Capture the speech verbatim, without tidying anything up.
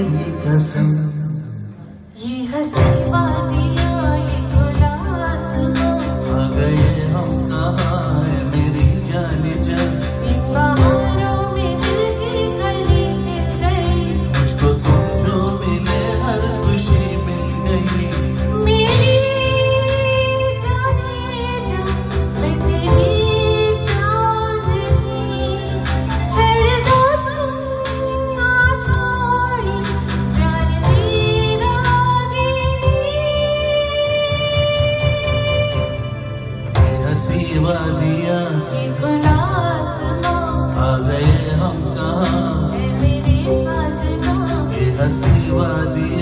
तेरी कसम। ये हंसी वादियाँ ये खुला आसमां, आ गए हम कहाँ है मेरी जाने जा। इन बहारों में दिल की कली खिल गई, मुझको तुम जो मिले हर खुशी मिल गई। मेरी जाने जा मैं तेरी चांदनी, छेड़ दो तुम ना छोड़ी प्यार मेरा ये हंसी वादियाँ ये खुला आसमां, आ गए हम कहाँ है मेरे साजना। ये हंसी वादियाँ।